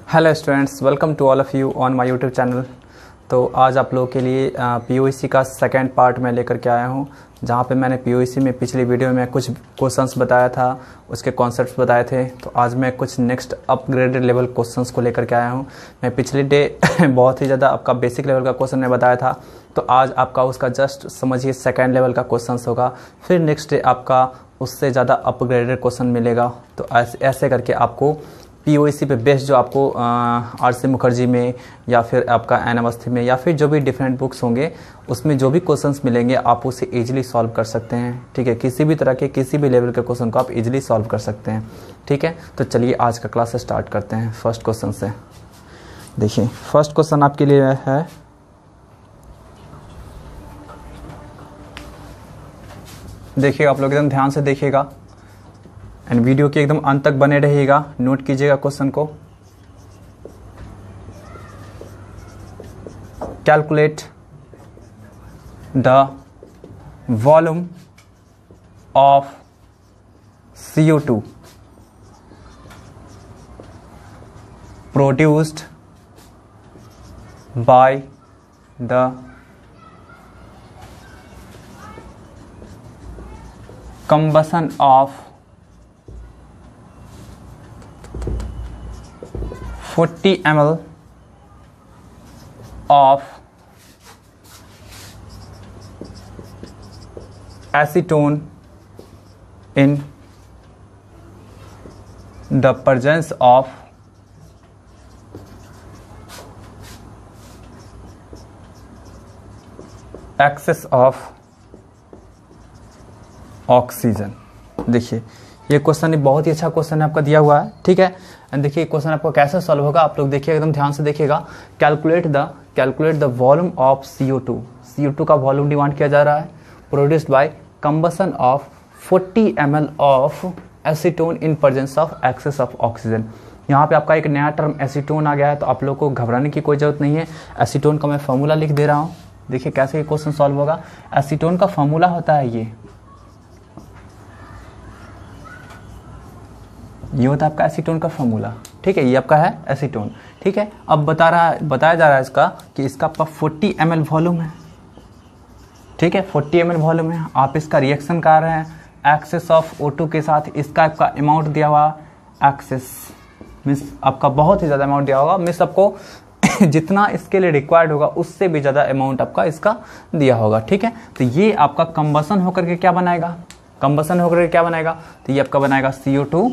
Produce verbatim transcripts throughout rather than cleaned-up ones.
Hello students, welcome to all of you on my YouTube channel. तो आज आप लोगों के लिए पीओईसी का सेकंड पार्ट मैं लेकर के आया हूं, जहां पे मैंने पीओईसी में पिछली वीडियो में कुछ क्वेश्चंस बताया था, उसके कॉन्सेप्ट्स बताए थे। तो आज मैं कुछ नेक्स्ट अपग्रेडेड लेवल क्वेश्चंस को लेकर के आया हूं। मैं पिछले डे बहुत ही ज़्यादा आपका बेसिक लेवल का क्वेश्चन मैं बताया था, तो आज आपका उसका जस्ट समझिए सेकेंड लेवल का क्वेश्चन होगा। फिर नेक्स्ट डे आपका उससे ज़्यादा अपग्रेडेड क्वेश्चन मिलेगा। तो ऐसे ऐसे करके आपको पीओईसी पे बेस्ड जो आपको आर सी मुखर्जी में या फिर आपका एन अवस्थी में या फिर जो भी डिफरेंट बुक्स होंगे उसमें जो भी क्वेश्चंस मिलेंगे आप उसे इजीली सॉल्व कर सकते हैं। ठीक है, किसी भी तरह के किसी भी लेवल के क्वेश्चन को आप इजीली सॉल्व कर सकते हैं। ठीक है, तो चलिए आज का क्लास स्टार्ट करते हैं फर्स्ट क्वेश्चन से। देखिए फर्स्ट क्वेश्चन आपके लिए है, देखिए आप लोग एकदम ध्यान से देखिएगा एंड वीडियो के एकदम अंत तक बने रहिएगा, नोट कीजिएगा क्वेश्चन को। Calculate the volume of C O two produced by the combustion of forty milliliters of acetone in the presence of excess of oxygen. देखिए ये क्वेश्चन बहुत ही अच्छा क्वेश्चन है आपका दिया हुआ है। ठीक है, एंड देखिए क्वेश्चन आपको कैसे सॉल्व होगा आप लोग देखिए एकदम ध्यान से देखिएगा। Calculate the calculate the volume of C O two C O two का वॉल्यूम डिमांड किया जा रहा है, produced by combustion of forty M L of acetone in presence of excess of oxygen. यहाँ पे आपका एक नया टर्म एसीटोन आ गया है, तो आप लोग को घबराने की कोई जरूरत नहीं है। एसीटोन का मैं फॉर्मूला लिख दे रहा हूँ, देखिए कैसे ये क्वेश्चन सॉल्व होगा। एसीटोन का फॉर्मूला होता है ये ये होता है आपका एसीटोन का फॉर्मूला। ठीक है, ये आपका है एसीटोन। ठीक है, अब बता रहा है बताया जा रहा है इसका कि इसका आपका फोर्टी एम एल वॉल्यूम है। ठीक है, फोर्टी एम एल वॉल्यूम है। आप इसका रिएक्शन कर रहे हैं एक्सेस ऑफ ओ टू के साथ, इसका आपका अमाउंट दिया हुआ एक्सेस मीन्स आपका बहुत ही ज़्यादा अमाउंट दिया होगा, मीन्स आपको जितना इसके लिए रिक्वायर्ड होगा उससे भी ज़्यादा अमाउंट आपका इसका दिया होगा। ठीक है, तो ये आपका कंबसन होकर के क्या बनाएगा, कंबसन होकर के क्या बनाएगा, तो ये आपका बनाएगा सी ओ टू,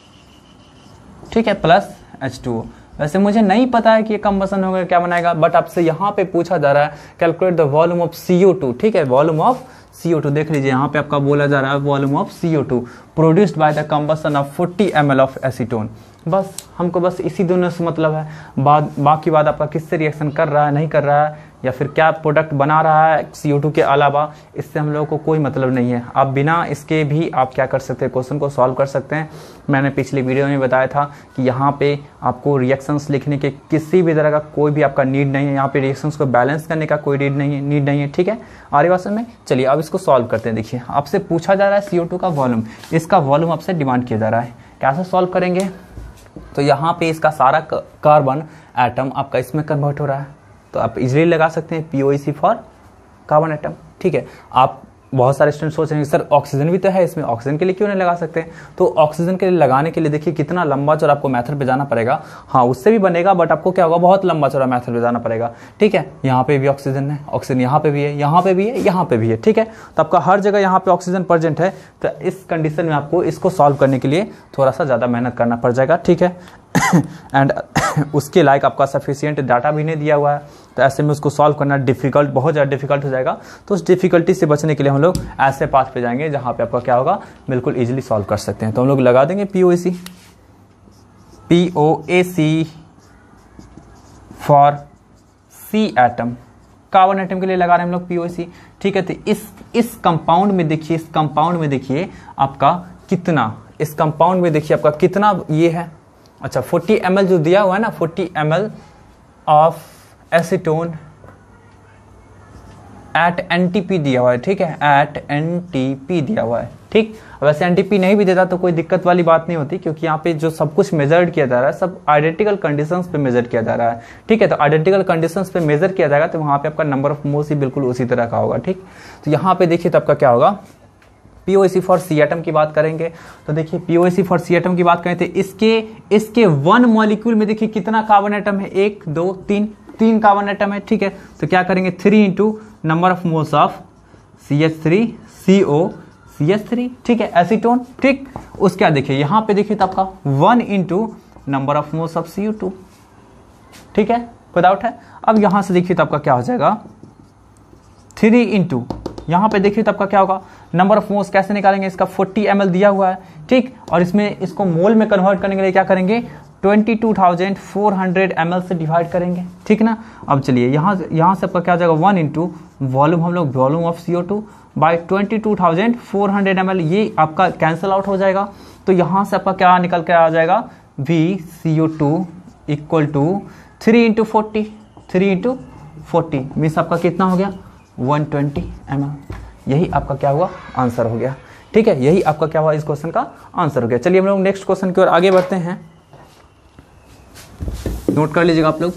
ठीक है, प्लस एच टू ओ। वैसे मुझे नहीं पता है कि ये कंबसन होकर क्या बनाएगा, बट आपसे यहाँ पे पूछा जा रहा है calculate the volume of C O two. ठीक है, volume of C O two देख लीजिए, यहाँ पे आपका बोला जा रहा है volume of C O two produced by the combustion of forty M L of acetone. बस हमको बस इसी दोनों से मतलब है, बाद बाकी बात आपका किससे रिएक्शन कर रहा है नहीं कर रहा है या फिर क्या प्रोडक्ट बना रहा है सी ओ टू के अलावा, इससे हम लोगों को कोई मतलब नहीं है। आप बिना इसके भी आप क्या कर सकते हैं, क्वेश्चन को सॉल्व कर सकते हैं। मैंने पिछली वीडियो में बताया था कि यहाँ पे आपको रिएक्शंस लिखने के किसी भी तरह का कोई भी आपका नीड नहीं है, यहाँ पे रिएक्शंस को बैलेंस करने का कोई नीड नहीं है नीड नहीं है ठीक है, आर्य भाषा में। चलिए अब इसको सॉल्व करते हैं। देखिए आपसे पूछा जा रहा है सी ओ टू का वॉल्यूम, इसका वॉल्यूम आपसे डिमांड किया जा रहा है, कैसे सॉल्व करेंगे। तो यहाँ पे इसका सारा कार्बन एटम आपका इसमें कन्वर्ट हो रहा है, तो आप इजीली लगा सकते हैं पीओईसी फॉर कार्बन एटम। ठीक है, आप बहुत सारे स्टूडेंट सोच रहे हैं सर ऑक्सीजन भी तो है इसमें, ऑक्सीजन के लिए क्यों नहीं लगा सकते। तो ऑक्सीजन के लिए लगाने के लिए देखिए कितना लंबा चौड़ा आपको मेथड पे जाना पड़ेगा। हाँ उससे भी बनेगा, बट आपको क्या होगा, बहुत लंबा चौड़ा मेथड पे जाना पड़ेगा। ठीक है, यहाँ पे भी ऑक्सीजन है, ऑक्सीजन यहाँ पे भी है, यहाँ पे भी है, यहाँ पे भी है। ठीक है, तो आपका हर जगह यहाँ पे ऑक्सीजन प्रेजेंट है। तो इस कंडीशन में आपको इसको सॉल्व करने के लिए थोड़ा सा ज़्यादा मेहनत करना पड़ जाएगा। ठीक है, एंड उसके लायक आपका सफिशिएंट डाटा भी नहीं दिया हुआ है, तो ऐसे में उसको सॉल्व करना डिफिकल्ट, बहुत ज़्यादा डिफिकल्ट हो जाएगा। तो उस डिफिकल्टी से बचने के लिए हम लोग ऐसे पाथ पे जाएंगे जहाँ पे आपका क्या होगा, बिल्कुल इजीली सॉल्व कर सकते हैं। तो हम लोग लगा देंगे POAC, POAC for C atom, carbon atom के लिए लगा रहे हैं हम लोग पीओएसी। ठीक है, तो इस इस कंपाउंड में देखिए, इस कंपाउंड में देखिए आपका कितना, इस कंपाउंड में देखिए आपका कितना ये है। अच्छा फोर्टी एम एल जो दिया हुआ है ना, forty M L of acetone at N T P दिया हुआ है। ठीक है, एट एन टी पी दिया हुआ है। ठीक। वैसे एनटीपी नहीं भी देता तो कोई दिक्कत वाली बात नहीं होती, क्योंकि यहाँ पे जो सब कुछ मेजर्ड किया जा रहा है सब आइडेंटिकल कंडीशंस पे मेजर किया जा रहा है, ठीक है। तो आइडेंटिकल कंडीशंस पे मेजर किया जाएगा तो वहाँ पे आपका नंबर ऑफ मोल्स ही बिल्कुल उसी तरह का होगा, ठीक। तो यहाँ पे देखिए तो आपका क्या होगा, पीओएसी फॉर सी एटम की बात करेंगे तो देखिए पीओएसी फॉर सी एटम की बात करें तो इसके इसके वन मॉलिक्यूल में देखिए कितना कार्बन एटम है, एक दो तीन, तीन कार्बन एटम है, ठीक है। तो क्या करेंगे, three into number of moles of C H three C O C H three, ठीक है, एसीटोन, ठीक। उसके बाद देखिए यहाँ पे देखिए तो आपका one into number of moles of C U two, ठीक है, कोई डाउट है। अब यहाँ से देखिए तो आपका क्या हो जाएगा, थ्री इंटू यहाँ पे देखिए तो आपका क्या होगा, नंबर ऑफ मोल्स कैसे निकालेंगे, इसका फोर्टी एम एल दिया हुआ है, ठीक। और इसमें इसको मोल में कन्वर्ट करने के लिए क्या करेंगे, twenty two thousand four hundred M L से डिवाइड करेंगे, ठीक ना। अब चलिए यहाँ यहाँ से आपका क्या हो जाएगा, वन इंटू वॉल्यूम, हम लोग volume of C O two by twenty two thousand four hundred M L, ये आपका कैंसिल आउट हो जाएगा। तो यहाँ से आपका क्या निकल के आ जाएगा, V C O two equal to three into forty, three into forty means आपका कितना हो गया, वन ट्वेंटी एम एल। यही आपका क्या हुआ, आंसर हो गया, ठीक है। यही आपका क्या हुआ, इस क्वेश्चन का आंसर हो गया। चलिए हम लोग नेक्स्ट क्वेश्चन की ओर आगे बढ़ते हैं, नोट कर लीजिएगा आप लोग।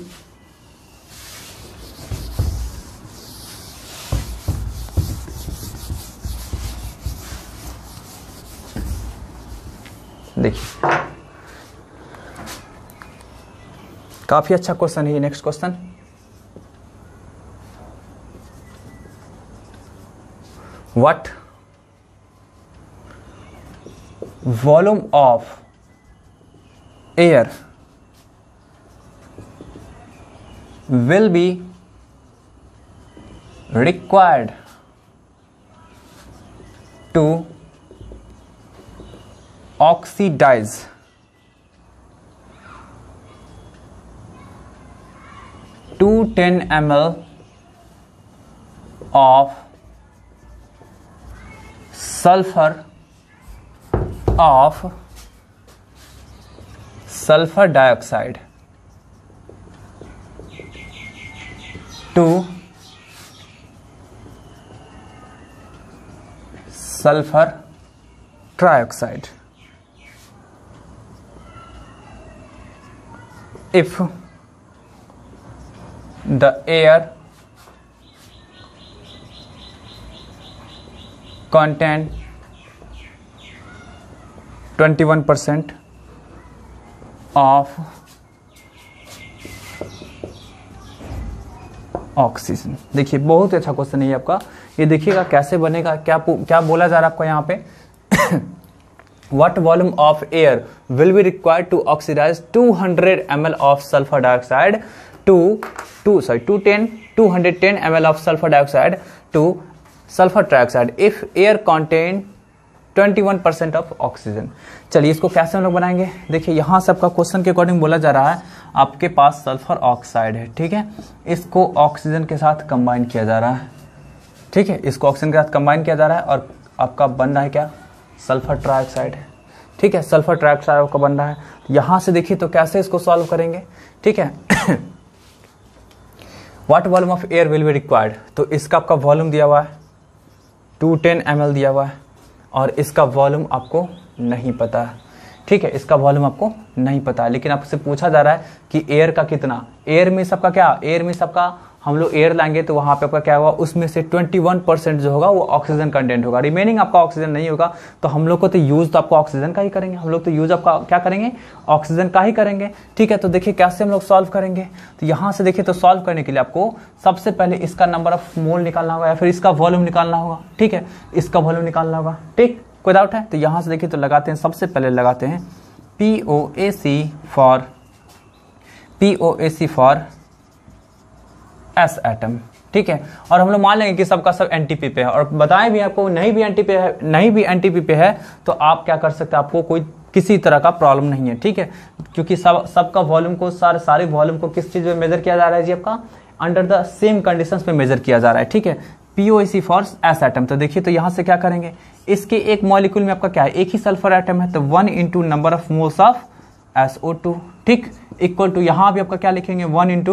देखिए काफी अच्छा क्वेश्चन है ये। Next question, what volume of air will be required to oxidize two hundred ten milliliters of sulfur of sulfur dioxide to sulfur trioxide if the air contain twenty-one percent of oxygen. देखिए बहुत अच्छा question है ये आपका, ये देखिएगा कैसे बनेगा, क्या क्या बोला जा रहा है आपको यहाँ पे, what volume of air will be required to oxidize two hundred M L of sulphur dioxide to two sorry two ten two hundred ten M L of sulphur dioxide to sulphur trioxide if air contain twenty one percent of oxygen. चलिए इसको कैसे हम लोग बनाएंगे, देखिए यहाँ से आपका क्वेश्चन के अकॉर्डिंग बोला जा रहा है आपके पास सल्फर ऑक्साइड है, ठीक है, इसको ऑक्सीजन के साथ कंबाइन किया जा रहा है, ठीक है, इसको ऑक्सीजन के साथ कंबाइन किया जा रहा है और आपका बन रहा है क्या, सल्फर ट्राइऑक्साइड है, ठीक है, सल्फर ट्राइऑक्साइड आपका बन रहा है। यहाँ से देखिए तो कैसे इसको सॉल्व करेंगे, ठीक है। What volume of air will be required, तो इसका आपका वॉल्यूम दिया हुआ है टू टेन एम एल दिया हुआ है और इसका वॉल्यूम आपको नहीं पता है, ठीक है, इसका वॉल्यूम आपको नहीं पता है, लेकिन आपसे पूछा जा रहा है कि एयर का कितना, एयर में सबका क्या, एयर में सबका हम लोग एयर लाएंगे तो वहां पे आपका क्या होगा, उसमें से इक्कीस परसेंट जो होगा वो ऑक्सीजन कंटेंट होगा, रिमेनिंग आपका ऑक्सीजन नहीं होगा। तो हम लोग को तो यूज तो आपको ऑक्सीजन का ही करेंगे, हम लोग तो यूज आपका क्या करेंगे, ऑक्सीजन का ही करेंगे, ठीक है। तो देखिए कैसे हम लोग सॉल्व करेंगे, तो यहाँ से देखिए तो सॉल्व करने के लिए आपको सबसे पहले इसका नंबर ऑफ मोल निकालना होगा या फिर इसका वॉल्यूम निकालना होगा, ठीक है, इसका वॉल्यूम निकालना होगा, ठीक, कोई डाउट है। तो यहाँ से देखिए तो लगाते हैं, सबसे पहले लगाते हैं P O A C for P O A C for S atom, ठीक है, और हम लोग मान लेंगे कि सबका सब एनटीपी पे है और बताएं भी आपको नहीं भी एनटीपी है, नहीं भी एनटीपी पे है तो आप क्या कर सकते हैं, आपको कोई किसी तरह का प्रॉब्लम नहीं है, ठीक है, क्योंकि सब सबका वॉल्यूम को सारे सारे वॉल्यूम को किस चीज में मेजर किया जा रहा है जी, आपका अंडर द सेम कंडीशंस में मेजर किया जा रहा है, ठीक है, पीओएसी फॉर एस एटम। तो देखिए तो यहाँ से क्या करेंगे, इसके एक मॉलिक्यूल में आपका क्या है, एक ही सल्फर एटम है, तो one into number of moles of S O two, ठीक, इक्वल टू यहाँ भी आपका क्या लिखेंगे, one into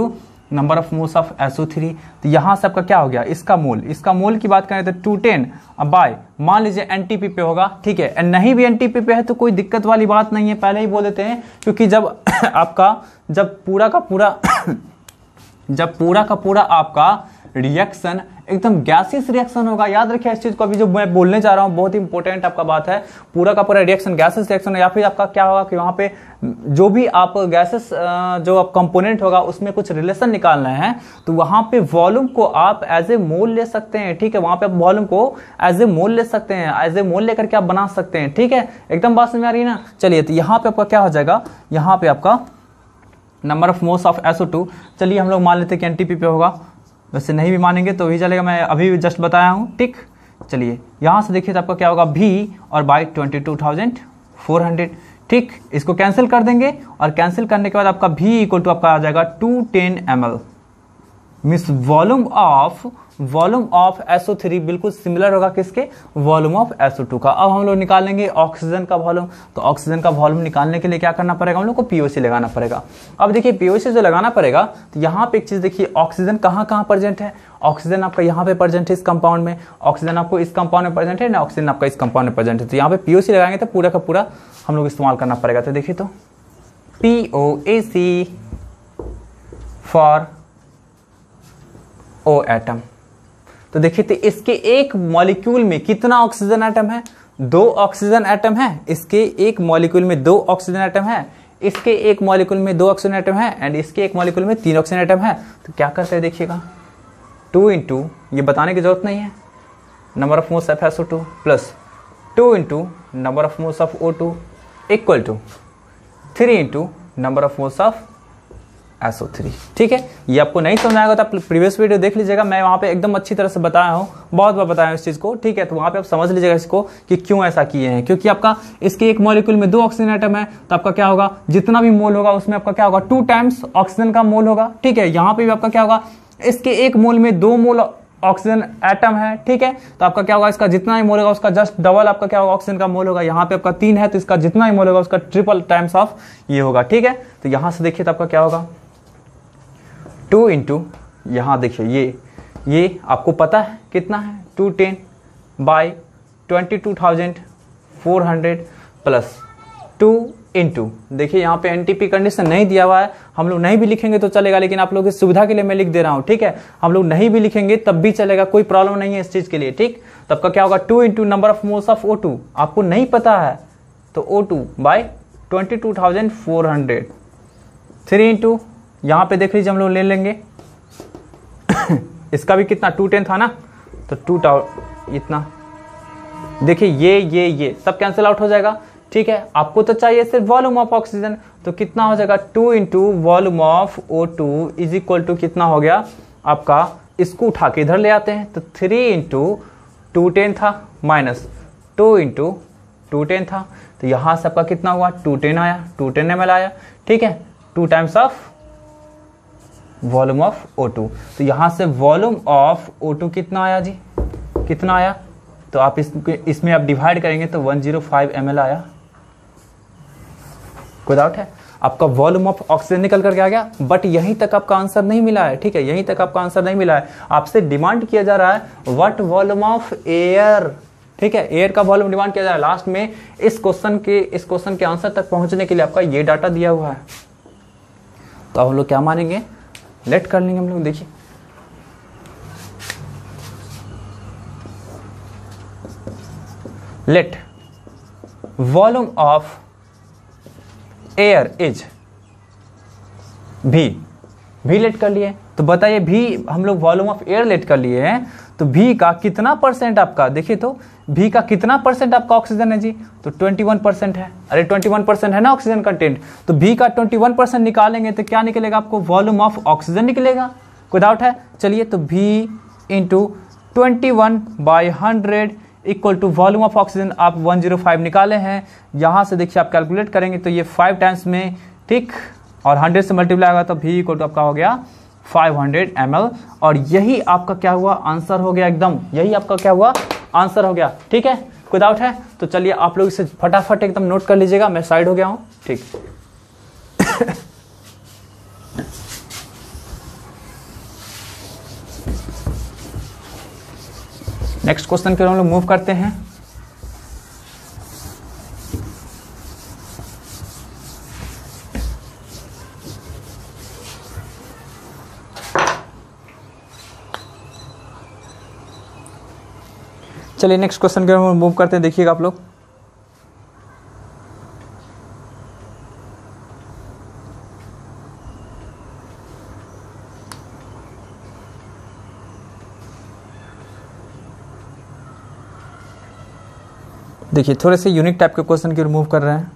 number of moles of S O three. तो यहाँ से आपका क्या हो गया, इसका मोल, इसका मोल की बात करें तो टू टेन बाय मान लीजिए एनटीपी पे होगा, ठीक है। नहीं भी एनटीपी पे है तो कोई दिक्कत वाली बात नहीं है, पहले ही बोल देते हैं, क्योंकि जब आपका जब पूरा का पूरा जब पूरा का पूरा आपका रिएक्शन एकदम गैसियस रिएक्शन होगा, याद रखिए इस चीज को, अभी जो मैं बोलने जा रहा हूं बहुत ही इंपॉर्टेंट आपका बात है, पूरा का पूरा रिएक्शन गैसियस रिएक्शन है, या फिर आपका क्या होगा कि वहां पे जो भी आप गैसेस जो आप कंपोनेंट होगा उसमें कुछ रिलेशन निकाल रहे हैं, तो वहां पे वॉल्यूम को आप एज ए मोल ले सकते हैं, ठीक है। वहां पे आप वॉल्यूम को एज ए मोल ले सकते हैं, एज ए मोल लेकर के आप बना सकते हैं, ठीक है। एकदम बात समझ में आ रही है ना। चलिए, तो यहाँ पे आपका क्या हो जाएगा, यहाँ पे आपका number of moles of S O two, चलिए हम लोग मान लेते हैं कि एनटीपी पे होगा, वैसे नहीं भी मानेंगे तो भी चलेगा, मैं अभी जस्ट बताया हूँ, ठीक। चलिए यहाँ से देखिए तो आपका क्या होगा, भी और by twenty two thousand four hundred, ठीक। इसको कैंसिल कर देंगे और कैंसिल करने के बाद आपका भी इक्वल टू आपका आ जाएगा two ten M L, means volume of volume of S O three बिल्कुल सिमिलर होगा किसके, volume of S O two का। अब हम लोग निकालेंगे ऑक्सीजन का वॉल्यूम, तो ऑक्सीजन का वॉल्यूम निकालने के लिए क्या करना पड़ेगा, हम लोग को पीओसी लगाना पड़ेगा। अब देखिए पीओसी जो लगाना पड़ेगा, तो यहाँ पे एक चीज देखिए, ऑक्सीजन कहाँ कहाँ प्रेजेंट है, ऑक्सीजन आपका यहाँ पे प्रेजेंट है इस कंपाउंड में, ऑक्सीजन आपको इस कंपाउंड में प्रेजेंट है ना, ऑक्सीजन आपका इस कंपाउंड में प्रेजेंट है, तो यहाँ पे पीओसी लगाएंगे तो पूरा का पूरा हम लोग इस्तेमाल करना पड़ेगा। तो देखिए तो पीओएसी फॉर ओ एटम, तो देखिए तो इसके एक मॉलिक्यूल में कितना ऑक्सीजन एटम है, दो ऑक्सीजन एटम है, इसके एक मॉलिक्यूल में दो ऑक्सीजन एटम है, इसके एक मॉलिक्यूल में दो ऑक्सीजन एटम है, एंड इसके एक मॉलिक्यूल में तीन ऑक्सीजन एटम है। तो क्या करते हैं देखिएगा, टू इंटू, ये बताने की जरूरत नहीं है, number of moles of S O two plus two into number of moles of O two equal to three into number of moles of S O three, ठीक है। ये आपको नहीं समझ आएगा तो आप प्रीवियस वीडियो देख लीजिएगा, मैं वहां पे एकदम अच्छी तरह से बताया हूँ, बहुत बार बताया हूँ इस चीज को, ठीक है। तो वहां पे आप समझ लीजिएगा इसको कि क्यों ऐसा किए हैं, क्योंकि आपका इसके एक मॉलिक्यूल में दो ऑक्सीजन एटम है, तो आपका क्या होगा, जितना भी मोल होगा उसमें आपका क्या होगा, टू टाइम्स ऑक्सीजन का मोल होगा, ठीक है। यहाँ पे भी आपका क्या होगा, इसके एक मोल में दो मोल ऑक्सीजन एटम है, ठीक है। तो आपका क्या होगा, इसका जितना ही मोल होगा उसका जस्ट डबल आपका क्या होगा, ऑक्सीजन का मोल होगा। यहाँ पे आपका तीन है तो इसका जितना ही मोल होगा उसका ट्रिपल टाइम्स ऑफ ये होगा, ठीक है। तो यहाँ से देखिए तो आपका क्या होगा, टू इंटू, यहाँ देखिए ये ये आपको पता है कितना है, two ten by twenty two thousand four hundred plus two into, देखिए यहाँ पे एनटीपी कंडीशन नहीं दिया हुआ है, हम लोग नहीं भी लिखेंगे तो चलेगा, लेकिन आप लोगों की सुविधा के लिए मैं लिख दे रहा हूँ, ठीक है। हम लोग नहीं भी लिखेंगे तब भी चलेगा, कोई प्रॉब्लम नहीं है इस चीज के लिए, ठीक। तब का क्या होगा, two into number of moles of O two, आपको नहीं पता है तो O two by twenty two thousand four hundred, three into, यहाँ पे देख लीजिए हम लोग ले लेंगे इसका भी कितना, टू टेन था ना, तो टू इतना, देखिए ये ये ये सब कैंसिल आउट हो जाएगा, ठीक है। आपको तो चाहिए सिर्फ वॉल्यूम ऑफ ऑक्सीजन, तो कितना हो जाएगा, two into volume of O two is equal to कितना हो गया आपका, इसको उठा के इधर ले आते हैं, तो थ्री इंटू टू टेन था minus two into two ten था, तो यहां से आपका कितना हुआ, टू टेन आया, टू टेन एम एल आया, ठीक है, two times of volume of O two. तो यहां से वॉल्यूम ऑफ ओ टू कितना आया जी, कितना आया, तो आप इस, इसमें आप डिवाइड करेंगे तो one zero five M L आया, कोई डाउट है। आपका वॉल्यूम ऑफ ऑक्सीजन निकल करके आ गया, बट यहीं तक आपका आंसर नहीं मिला है, ठीक है, यहीं तक आपका आंसर नहीं मिला है। आपसे डिमांड किया जा रहा है व्हाट वॉल्यूम ऑफ एयर, ठीक है, एयर का वॉल्यूम डिमांड किया जा रहा है। लास्ट में इस क्वेश्चन के इस क्वेश्चन के आंसर तक पहुंचने के लिए आपका ये डाटा दिया हुआ है, तो अब हम लोग क्या मानेंगे, लेट कर लेंगे हम लोग। देखिए let volume of air is B, B late कर लिए, तो बताइए भी हम लोग वॉल्यूम ऑफ एयर लेट कर लिए हैं, तो भी का कितना परसेंट आपका, देखिए तो भी का कितना परसेंट आपका ऑक्सीजन है जी, तो इक्कीस परसेंट है, अरे इक्कीस परसेंट है ना ऑक्सीजन कंटेंट, तो भी का इक्कीस परसेंट निकालेंगे तो क्या निकलेगा आपको, वॉल्यूम ऑफ ऑक्सीजन निकलेगा, कोई डाउट है। चलिए तो B into twenty one by hundred equal to volume of oxygen आप वन जीरो फाइव निकाले हैं, यहाँ से देखिए आप कैलकुलेट करेंगे तो ये फाइव टाइम्स में, ठीक, और हंड्रेड से मल्टीप्लाई होगा तो भी इक्वल टू आपका हो गया फाइव हंड्रेड एम एल, और यही आपका क्या हुआ, आंसर हो गया, एकदम यही आपका क्या हुआ, आंसर हो गया, ठीक है, कोई डाउट है। तो चलिए आप लोग इसे फटाफट एकदम नोट कर लीजिएगा, मैं साइड हो गया हूँ, ठीक नेक्स्ट क्वेश्चन की ओर हम लोग मूव करते हैं। चलिए नेक्स्ट क्वेश्चन की ओर मूव करते हैं, देखिएगा आप लोग। देखिए थोड़े से यूनिक टाइप के क्वेश्चन की रिमूव कर रहे हैं।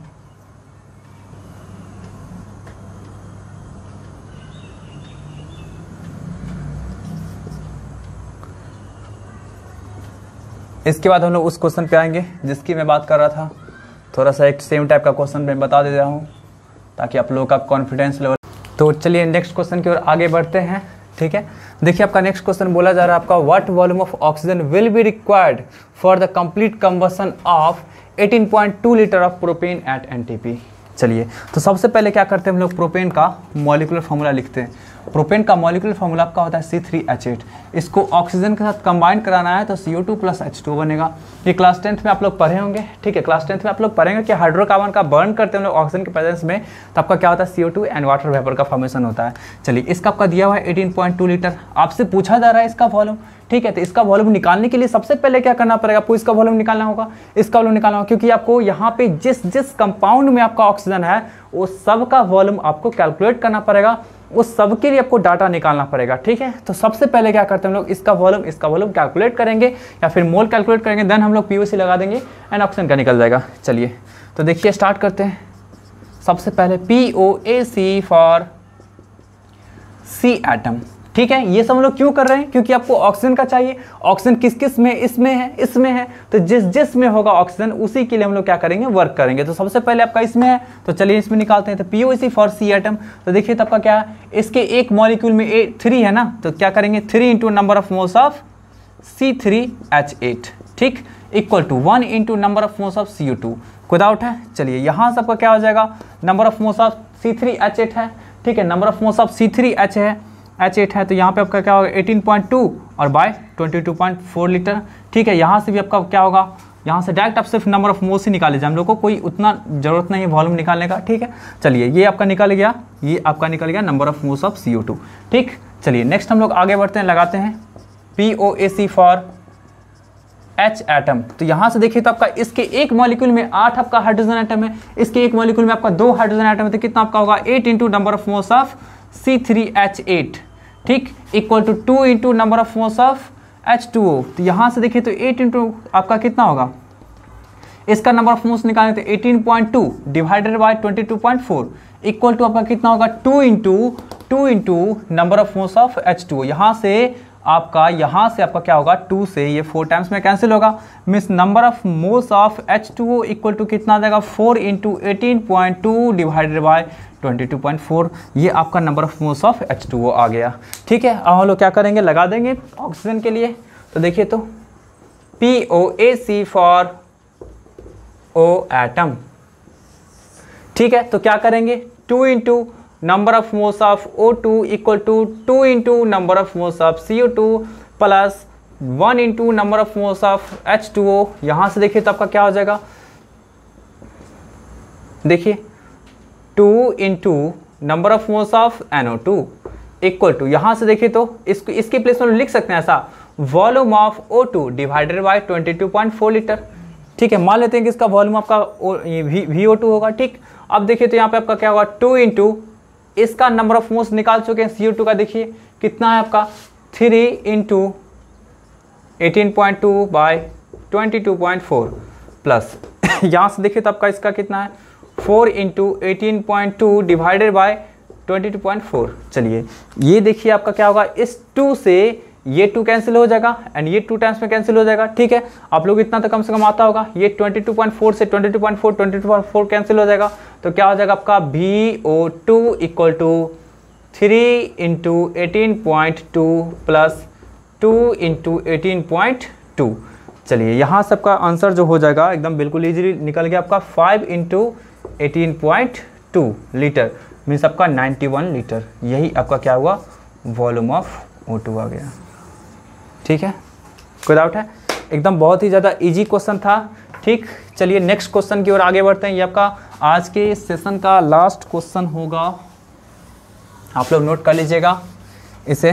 इसके बाद हम लोग उस क्वेश्चन पे आएंगे जिसकी मैं बात कर रहा था। थोड़ा सा एक सेम टाइप का क्वेश्चन मैं बता दे रहा हूँ ताकि आप लोगों का कॉन्फिडेंस लेवल। तो चलिए नेक्स्ट क्वेश्चन की ओर आगे बढ़ते हैं। ठीक है, देखिए आपका नेक्स्ट क्वेश्चन बोला जा रहा है आपका, what volume of oxygen will be required for the complete combustion of eighteen point two litre of propane at NTP. चलिए तो सबसे पहले क्या करते हैं हम लोग, प्रोपेन का मॉलिक्यूलर फार्मूला लिखते हैं। प्रोपेन का मॉलिक्यूलर फार्मूला आपका होता है सी थ्री एच एट। इसको ऑक्सीजन के साथ कंबाइन कराना है तो C O two plus H two बनेगा। ये क्लास टेंथ में आप लोग पढ़े होंगे। ठीक है, क्लास टेंथ में आप लोग पढ़ेंगे कि हाइड्रोकार्बन का बर्न करते हैं हम लोग ऑक्सीजन के प्रेजेंस में, तो आपका क्या होता है C O two and water vapour का फॉर्मेशन होता है। चलिए इसका आपका दिया हुआ है एटीन पॉइंट टू लीटर। आपसे पूछा जा रहा है इसका वॉल्यूम। ठीक है, तो इसका वॉल्यूम निकालने के लिए सबसे पहले क्या करना पड़ेगा, आपको इसका वॉल्यूम निकालना होगा। इसका वॉल्यूम निकालना होगा क्योंकि आपको यहाँ पे जिस जिस कंपाउंड में आपका ऑक्सीजन है वो सब का वॉल्यूम आपको कैलकुलेट करना पड़ेगा, उस सब के लिए आपको डाटा निकालना पड़ेगा। ठीक है, तो सबसे पहले क्या करते हैं हम लोग, इसका वॉल्यूम इसका वॉल्यूम कैलकुलेट करेंगे या फिर मोल कैलकुलेट करेंगे, देन हम लोग पीओसी लगा देंगे एंड ऑक्सीजन का निकल जाएगा। चलिए तो देखिए स्टार्ट करते हैं। सबसे पहले P O A C for C atom. ठीक है, ये सब हम लोग क्यों कर रहे हैं, क्योंकि आपको ऑक्सीजन का चाहिए। ऑक्सीजन किस किस में, इसमें है, इसमें है, तो जिस जिस में होगा ऑक्सीजन उसी के लिए हम लोग क्या करेंगे, वर्क करेंगे। तो सबसे पहले आपका इसमें है तो चलिए इसमें निकालते हैं। तो पीओसी फॉर सी एटम, तो देखिए तब का क्या है, इसके एक मॉलिक्यूल में ए थ्री है ना, तो क्या करेंगे three into number of moles of C three H eight, ठीक, equal to one into number of moles of C O two. Without है, चलिए यहाँ सबका क्या हो जाएगा, number of moles of C three H eight है। ठीक है, number of moles of C three H है एच एट है, तो यहाँ पे आपका क्या होगा एटीन पॉइंट टू और by twenty two point four litre. ठीक है, यहाँ से भी आपका क्या होगा, यहाँ से डायरेक्ट आप सिर्फ नंबर ऑफ मोल्स ही निकाल लीजिए, हम लोग को कोई उतना जरूरत नहीं है वॉल्यूम निकालने का। ठीक है, चलिए ये आपका निकल गया, ये आपका निकल गया number of moles of C O two. ठीक, चलिए नेक्स्ट हम लोग आगे बढ़ते हैं, लगाते हैं P O A C for H atom. तो यहाँ से देखिए तो आपका इसके एक मॉलिक्यूल में आठ आपका हाइड्रोजन एटम है, इसके एक मॉलिक्यूल में आपका दो हाइड्रोजन एटम है, तो कितना आपका होगा eight into number of moles of C three H eight, ठीक, equal to two into number of moles of H two O. तो यहाँ से देखिए तो एट इंटू आपका कितना होगा, इसका नंबर ऑफ मोल्स निकालें तो eighteen point two divided by twenty two point four equal to आपका कितना होगा two into two into number of moles of H two O. यहाँ से आपका यहाँ से आपका क्या होगा, टू से ये फोर टाइम्स में कैंसिल होगा, means number of moles of H two O equal to कितना आ जाएगा four into eighteen point two divided by twenty two point four. ये आपका number of moles of H two O आ गया। ठीक है, अब हम लोग क्या करेंगे, लगा देंगे ऑक्सीजन के लिए। तो देखिए तो P O A C for O atom. ठीक है, तो क्या करेंगे, two into number of moles of O two equal to two into number of moles of C O two plus one into number of moles of H two O. यहाँ से देखिए तो आपका क्या हो जाएगा, देखिए two into number of moles of N O two equal to, यहाँ से देखिए तो इसको इसके प्लेस में लिख सकते हैं ऐसा, volume of O two divided by twenty two point four litre. ठीक है, मान लेते हैं कि इसका वॉल्यूम आपका वी ओ टू होगा। ठीक, अब देखिए तो यहाँ पे आपका क्या होगा, टू इंटू इसका नंबर ऑफ मोल्स निकाल चुके हैं सी ओ टू का, देखिए कितना है आपका three into eighteen point two by twenty two point four plus यहाँ से देखिए तो आपका इसका कितना है four into eighteen point two divided by twenty two point four. चलिए ये देखिए आपका क्या होगा, इस टू से ये टू कैंसिल हो जाएगा एंड ये टू टाइम्स में कैंसिल हो जाएगा। ठीक है, आप लोग इतना तो कम से कम आता होगा, ये ट्वेंटी टू पॉइंट फोर से twenty two point four twenty two point four cancel हो जाएगा, तो क्या हो जाएगा आपका B O two equal to three into eighteen point two plus two into eighteen point two. चलिए यहाँ सबका आंसर जो हो जाएगा एकदम बिल्कुल इजीली निकल गया आपका five into eighteen point two litre, means आपका नाइन्टी वन लीटर। यही आपका क्या हुआ, वॉल्यूम ऑफ ओ टू आ गया। ठीक है, कोई डाउट है। एकदम बहुत ही ज़्यादा इजी क्वेश्चन था। ठीक, चलिए नेक्स्ट क्वेश्चन की ओर आगे बढ़ते हैं। ये आपका आज के सेशन का लास्ट क्वेश्चन होगा, आप लोग नोट कर लीजिएगा इसे।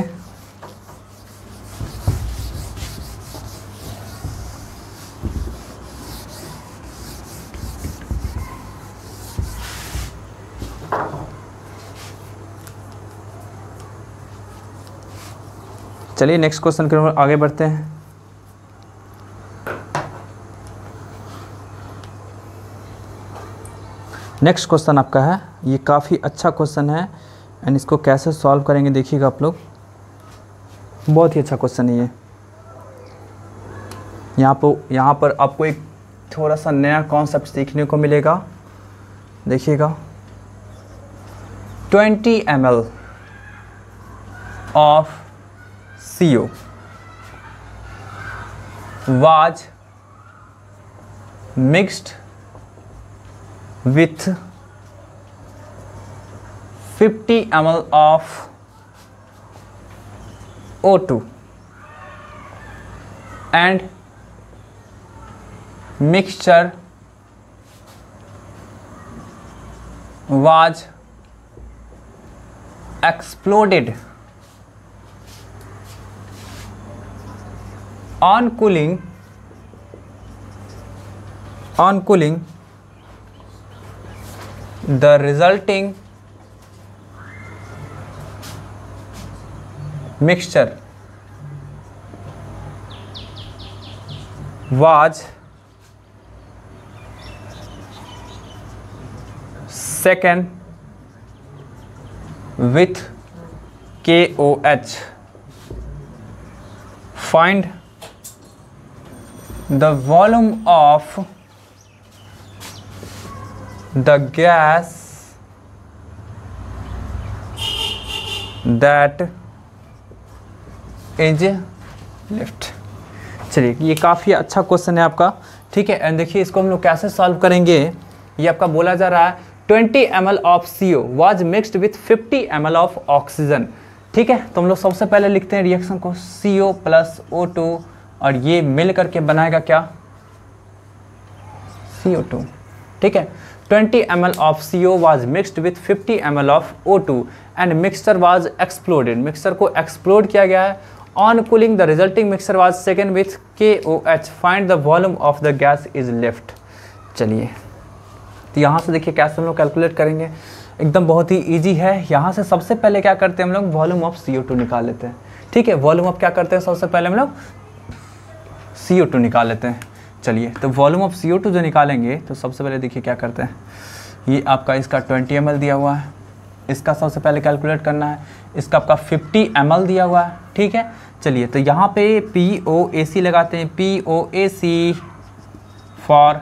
चलिए नेक्स्ट क्वेश्चन की ओर आगे बढ़ते हैं। नेक्स्ट क्वेश्चन आपका है, ये काफ़ी अच्छा क्वेश्चन है एंड इसको कैसे सॉल्व करेंगे देखिएगा आप लोग, बहुत ही अच्छा क्वेश्चन है ये। यहाँ पर यहाँ पर आपको एक थोड़ा सा नया कॉन्सेप्ट सीखने को मिलेगा, देखिएगा। Twenty M L of C O was mixed with fifty milliliters of O two and mixture was exploded on cooling on cooling the resulting mixture was second with K O H. Find the volume of the gas that is left। चलिए, ये काफ़ी अच्छा question है आपका, ठीक है। And देखिए इसको हम लोग कैसे सॉल्व करेंगे। ये आपका बोला जा रहा है twenty M L of C O was mixed with fifty M L of oxygen, ठीक है। तो हम लोग सबसे पहले लिखते हैं रिएक्शन को, सी ओ प्लस ओ टू, और ये मिल करके बनाएगा क्या, सी ओ टू, ठीक है। Twenty M L of C O was mixed with fifty M L of O two and mixture was exploded. Mixture को एक्सप्लोड किया गया है। On cooling the resulting mixture was second with K O H. Find the volume of the gas is left. चलिए, तो यहाँ से देखिए कैसे हम लोग कैलकुलेट करेंगे, एकदम बहुत ही ईजी है। यहाँ से सबसे पहले क्या करते हैं हम लोग, volume of C O two निकाल लेते हैं, ठीक है। वॉल्यूम ऑफ क्या करते हैं, सबसे पहले हम लोग सी ओ टू निकाल लेते हैं। चलिए, तो volume of C O two जो निकालेंगे तो सबसे पहले देखिए क्या करते हैं। ये आपका इसका ट्वेंटी एम एल दिया हुआ है, इसका सबसे पहले कैलकुलेट करना है। इसका आपका फिफ्टी एम एल दिया हुआ है, ठीक है। चलिए, तो यहाँ पे पी ओ ए सी लगाते हैं, P O A C for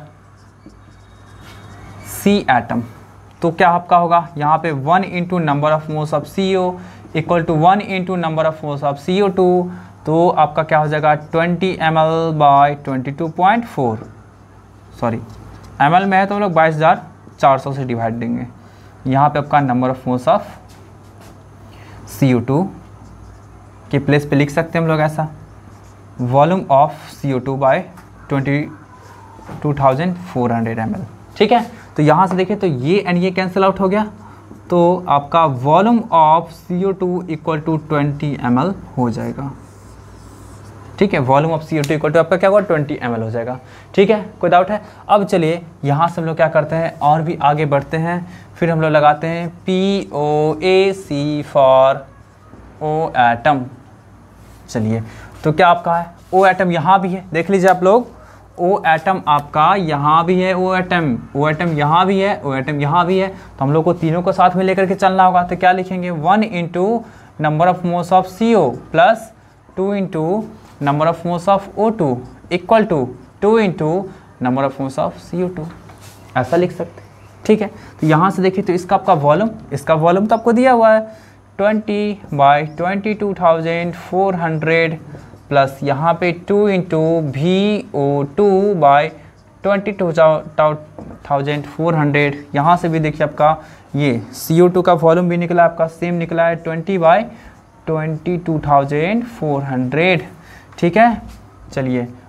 C atom. तो क्या आपका होगा यहाँ पे one into number of moles of C O equal to one into number of moles of C O two. तो आपका क्या हो जाएगा twenty M L by twenty two point four, sorry M L में है तो हम लोग बाईस हज़ार चार सौ से डिवाइड देंगे। यहाँ पे आपका number of moles of C O two के प्लेस पे लिख सकते हैं हम लोग ऐसा, volume of C O two by twenty two thousand four hundred M L, ठीक है। तो यहाँ से देखें तो ये एंड ये कैंसिल आउट हो गया, तो आपका volume of C O two equal to twenty M L हो जाएगा, ठीक है। Volume of C O two equal to आपका क्या होगा, ट्वेंटी एम एल हो जाएगा, ठीक है। कोई डाउट है? अब चलिए यहाँ से हम लोग क्या करते हैं, और भी आगे बढ़ते हैं। फिर हम लोग लगाते हैं P O A C for O atom. चलिए, तो क्या आपका है, ओ एटम यहाँ भी है, देख लीजिए आप लोग, ओ एटम आपका यहाँ भी है, ओ एटम ओ एटम यहाँ भी है, ओ एटम यहाँ भी है। तो हम लोग को तीनों को साथ में लेकर के चलना होगा। तो क्या लिखेंगे, one into number of moles of C O plus two into number of moles of O two equal to two into number of moles of C O two, ऐसा लिख सकते हैं, ठीक है। तो यहाँ से देखिए तो इसका आपका वॉल्यूम, इसका वॉल्यूम तो आपको दिया हुआ है twenty by twenty two thousand four hundred plus यहाँ पे two into V O two by twenty two thousand four hundred. यहाँ से भी देखिए आपका ये सी ओ टू का वॉल्यूम भी निकला, आपका सेम निकला है twenty by twenty two thousand four hundred, ठीक है। चलिए,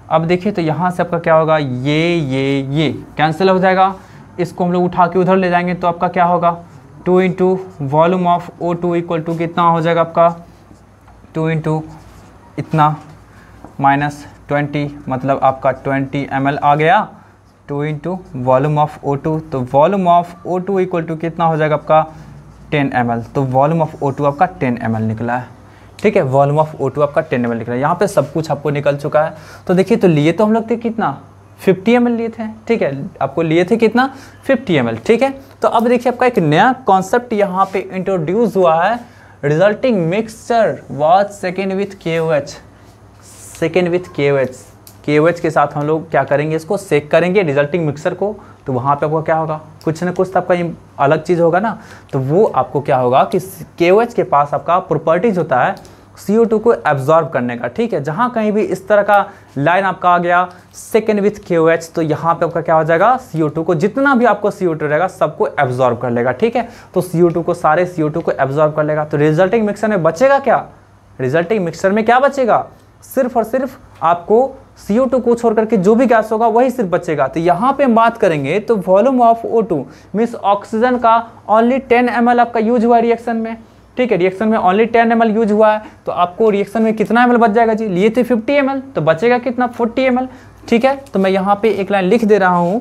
अब देखिए तो यहाँ से आपका क्या होगा, ये ये ये कैंसिल हो जाएगा, इसको हम लोग उठा के उधर ले जाएंगे तो आपका क्या होगा, two into volume of O two equal to कितना हो जाएगा आपका, टू इंटू इतना माइनस ट्वेंटी, मतलब आपका ट्वेंटी एम एल आ गया, two into volume of O two, तो volume of O two equal to कितना हो जाएगा आपका टेन एम एल, तो वॉल्यूम ऑफ ओ टू आपका टेन एम एल निकला है। ठीक है, वॉल्यूम ऑफ ओ टू आपका टेन एम एल निकला है। यहाँ पे सब कुछ आपको निकल चुका है। तो देखिए तो लिए तो हम लोग थे कितना, फिफ्टी एम एल लिए थे। ठीक है, आपको लिए थे कितना, फिफ्टी एम एल। ठीक है, तो अब देखिए आपका एक नया कॉन्सेप्ट यहाँ पे इंट्रोड्यूस हुआ है, resulting mixture was second with K O H, second with K O H, के ओ एच के साथ हम लोग क्या करेंगे, इसको सेक करेंगे रिजल्टिंग मिक्सर को, तो वहाँ पे आपको क्या होगा, कुछ ना कुछ तो आपका ये अलग चीज़ होगा ना, तो वो आपको क्या होगा कि के ओ एच के पास आपका प्रॉपर्टीज होता है सी ओ टू को एब्जॉर्ब करने का। ठीक है, जहाँ कहीं भी इस तरह का लाइन आपका आ गया second with K O H, तो यहाँ पे आपका क्या हो जाएगा, सी ओ टू को जितना भी आपको सी ओ टू रहेगा सबको एब्जॉर्ब कर लेगा। ठीक है, तो सी ओ टू को सारे सी ओ टू को एब्जॉर्ब कर लेगा, तो रिजल्टिंग मिक्सर में बचेगा क्या, रिजल्टिंग मिक्सर में क्या बचेगा, सिर्फ और सिर्फ आपको सी ओ टू को छोड़ करके जो भी गैस होगा वही सिर्फ बचेगा। तो यहाँ पे हम बात करेंगे तो volume of O two means oxygen का ओनली टेन एम एल आपका यूज हुआ है रिएक्शन में। ठीक है, रिएक्शन में only ten M L use हुआ है, तो आपको रिएक्शन में कितना एम एल बच जाएगा जी, लिए थे फिफ्टी एम एल, तो बचेगा कितना, फोर्टी एम एल। ठीक है, तो मैं यहाँ पे एक लाइन लिख दे रहा हूँ,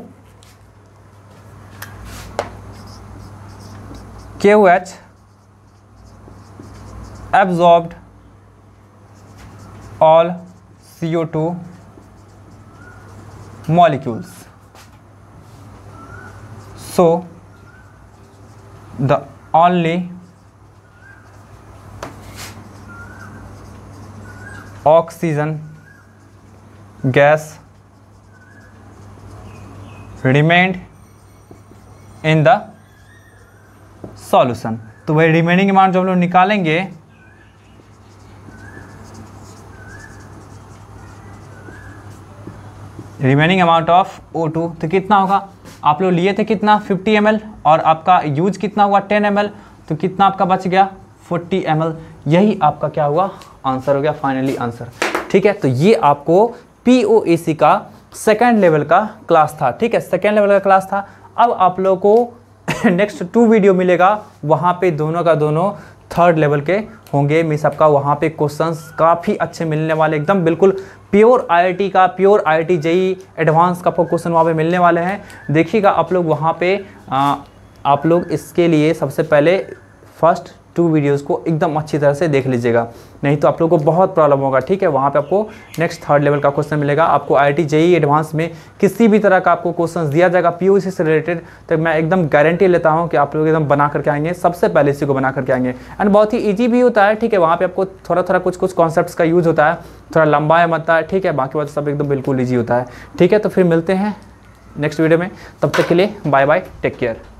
K O H absorbed all C O two molecules, so the only oxygen gas remained in the solution। तो वही रिमेनिंग अमाउंट जो हम लोग निकालेंगे, remaining amount of O two, तो कितना होगा, आप लोग लिए थे कितना फिफ्टी एम एल और आपका यूज कितना हुआ टेन एम एल, तो कितना आपका बच गया फोर्टी एम एल। यही आपका क्या हुआ, आंसर हो गया, फाइनली आंसर। ठीक है, तो ये आपको पी ओ ए सी का सेकेंड लेवल का क्लास था। ठीक है, सेकेंड लेवल का क्लास था। अब आप लोगों को नेक्स्ट टू वीडियो मिलेगा, वहाँ पे दोनों का दोनों थर्ड लेवल के होंगे। मिस आपका वहाँ पे क्वेश्चंस काफ़ी अच्छे मिलने वाले, एकदम बिल्कुल प्योर आई आई टी का, pure I I T J E advance का आपको क्वेश्चन वहाँ पे मिलने वाले हैं। देखिएगा आप लोग वहाँ पे आ, आप लोग इसके लिए सबसे पहले फर्स्ट टू वीडियोस को एकदम अच्छी तरह से देख लीजिएगा, नहीं तो आप लोगों को बहुत प्रॉब्लम होगा। ठीक है, वहाँ पे आपको नेक्स्ट थर्ड लेवल का क्वेश्चन मिलेगा। आपको आई I T J E advance में किसी भी तरह का आपको क्वेश्चन दिया जाएगा पी ओ सी से रिलेटेड, तो मैं एकदम गारंटी लेता हूँ कि आप लोग एकदम बना करके आएंगे, सबसे पहले इसी को बना करके आएंगे। एंड बहुत ही ईजी भी होता है। ठीक है, वहाँ पर आपको थोड़ा थोड़ा कुछ कुछ कॉन्सेप्ट्स का यूज़ होता है, थोड़ा लंबा है मत है। ठीक है, बाकी बात सब एकदम बिल्कुल ईजी होता है। ठीक है, तो फिर मिलते हैं नेक्स्ट वीडियो में, तब तक के लिए बाय बाय, टेक केयर।